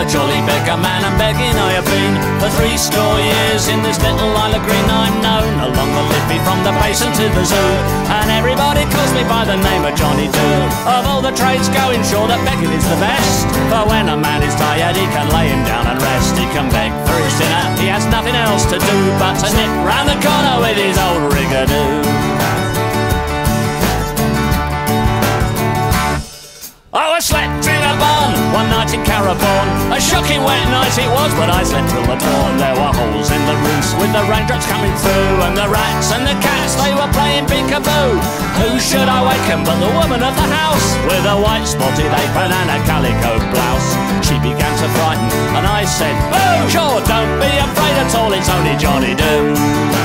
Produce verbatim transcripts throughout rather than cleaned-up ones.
a jolly beggar man, and begging I have been for three score years. In this little Isle of Green I'm known, along the Liffey from the basin to the zoo, and everybody calls me by the name of Johnny Do. Of all the trades going, sure that begging is the best, for when a man is tired he can lay him down and rest. He can beg for his dinner, he has nothing else to do but to nip round the corner with his old rigadoo. Oh, I slept in a barn one night in Carabourne. A shocking wet night it was, but I slept till the dawn. There were holes in the roofs with the raindrops coming through, and the rats and the cats, they were playing peek-a-boo. Who should I waken but the woman of the house, with a white spotted apron and a calico blouse. She began to frighten, and I said, "Boo! Sure, don't be afraid at all, it's only Johnny Do."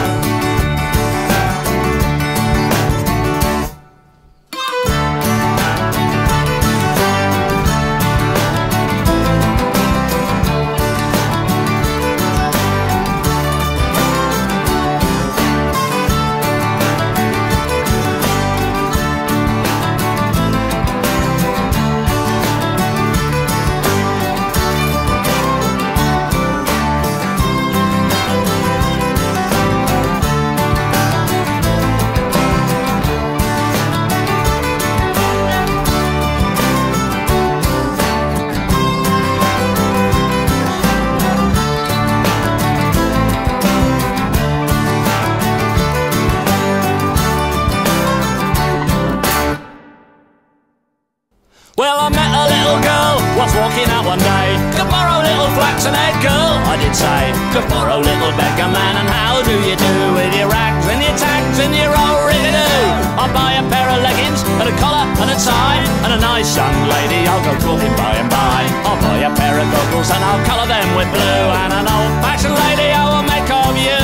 Well, I met a little girl, was walking out one day. Could borrow little flaxen-haired girl, I did say. Could borrow little beggar man, and how do you do? With your rags and your tags and your old rigadoo. I'll buy a pair of leggings and a collar and a tie, and a nice young lady I'll go courting by and by. I'll buy a pair of goggles and I'll colour them with blue, and an old-fashioned lady I will make of you.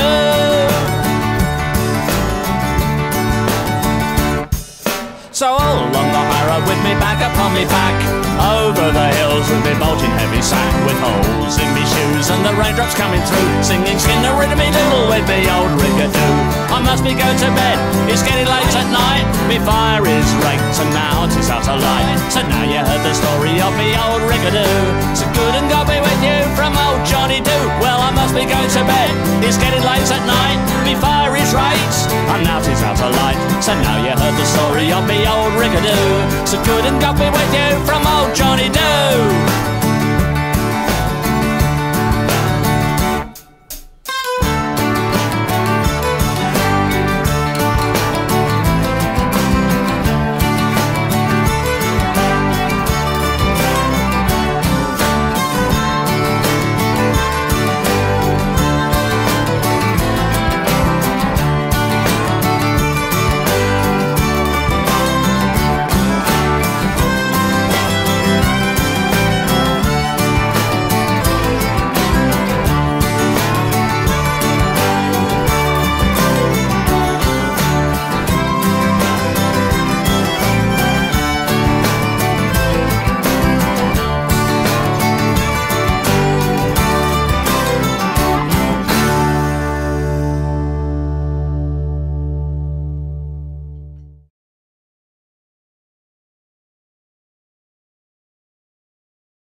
So all along the high road with me back upon me back, over the hills with me bulging heavy sack, with holes in me shoes and the raindrops coming through, singing skinner-riddy-me-doodle with me old rigadoo. I must be going to bed, it's getting late at night, me fire is raked and now it is out of light. So now you heard the story of me old rigadoo, so good and God be with you from old Johnny Do. Well, I must be going to bed, it's getting late at night, me fire is raked and now it is out of light. So now you heard the story of me old rigadoo, so good and God be with you from old Johnny Do.